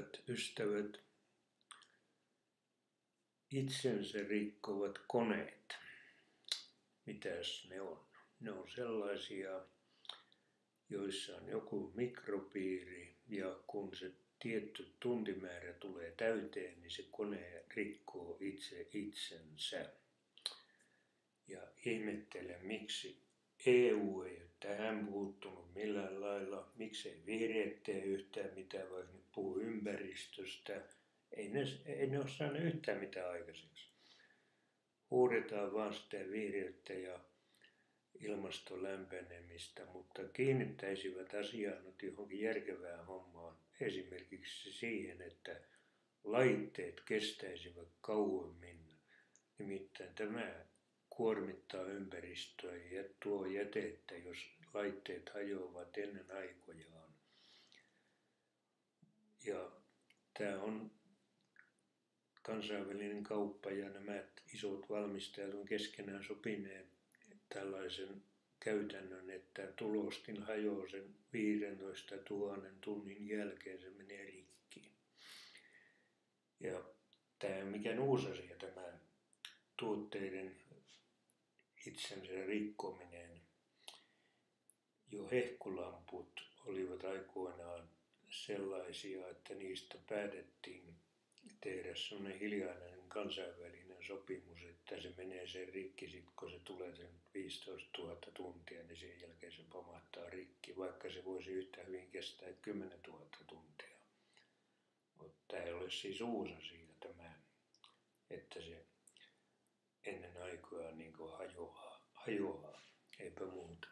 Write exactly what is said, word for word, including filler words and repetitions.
Hyvät ystävät, itsensä rikkovat koneet. Mitäs ne on? Ne on sellaisia, joissa on joku mikropiiri ja kun se tietty tuntimäärä tulee täyteen, niin se kone rikkoo itse itsensä. Ja ihmettelen, miksi E U ei ole tähän puuttunut millään lailla, miksei vihreät tee yhtään mitään, vaikka ne puhuu ympäristöstä. Ei ne, ei ne ole saaneet yhtään mitään aikaiseksi. Huudetaan vaan sitä vihreyttä ja ilmaston lämpenemistä, mutta kiinnittäisivät asiaan nyt johonkin järkevään hommaan. Esimerkiksi siihen, että laitteet kestäisivät kauemmin. Nimittäin tämä kuormittaa ympäristöä ja tuo jätettä, jos laitteet hajoavat ennen aikojaan. Ja tämä on kansainvälinen kauppa ja nämä isot valmistajat on keskenään sopineet tällaisen käytännön, että tulostin hajoaa sen viidentoista tuhannen tunnin jälkeen, se menee rikki. Ja tämä ei ole mikään uusi asia, tämä tuotteiden itsensä rikkominen. Jo hehkulamput olivat aikoinaan sellaisia, että niistä päätettiin tehdä sellainen hiljainen kansainvälinen sopimus, että se menee sen rikki, sit kun se tulee sen viisitoistatuhatta tuntia, niin sen jälkeen se pamahtaa rikki, vaikka se voisi yhtä hyvin kestää kymmenentuhatta tuntia. Mutta tämä ei ole siis uusi asia tämä, että se ennen aikojaan niin kuin hajoaa, hajoaa, eipä muuta.